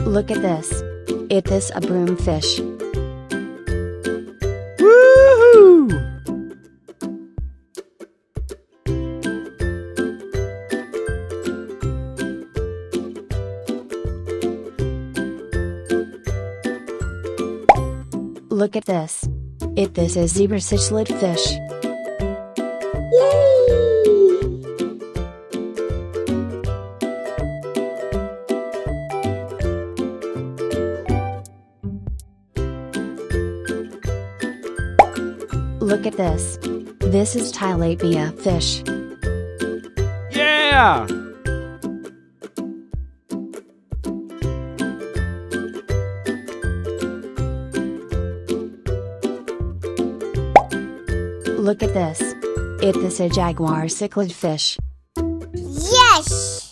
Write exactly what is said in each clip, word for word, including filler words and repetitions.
Look at this. It is a broomfish. Woohoo! Look at this. It is a zebra cichlid fish. Yay! Look at this. This is tilapia fish. Yeah! Look at this. It is a jaguar cichlid fish. Yes!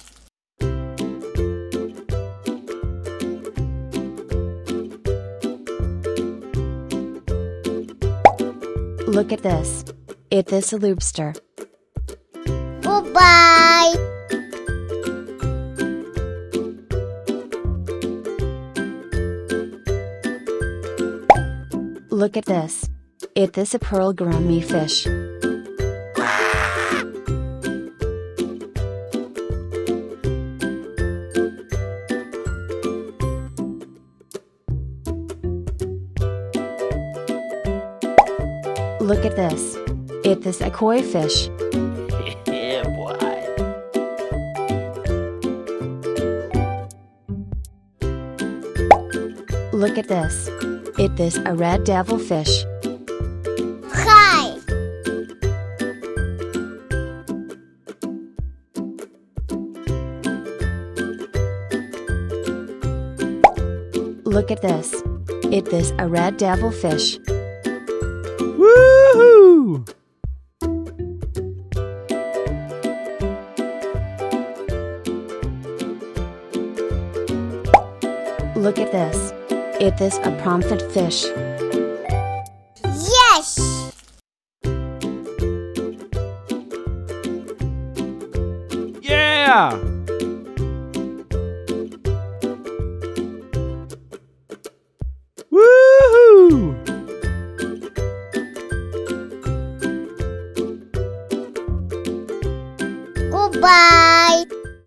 Look at this. It is a lobster. Goodbye! Look at this. It is a pearl gourami fish. Look at this. It is a koi fish. Yeah, boy. Look at this. It is a red devil fish. Hi! Look at this. It is a red devil fish. Woohoo! Look at this. It is a pomfret fish.